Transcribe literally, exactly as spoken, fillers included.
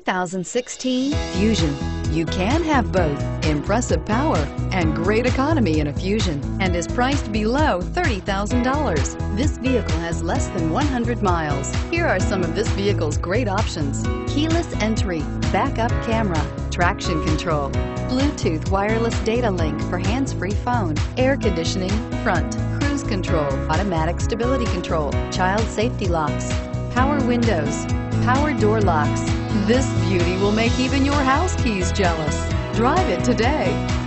thousand sixteen Fusion. You can have both impressive power and great economy in a Fusion, and is priced below thirty thousand dollars. This vehicle has less than one hundred miles. Here are some of this vehicle's great options: keyless entry, backup camera, traction control, Bluetooth wireless data link for hands-free phone, air conditioning, front, cruise control, automatic stability control, child safety locks, power windows, power door locks. This beauty will make even your house keys jealous. Drive it today.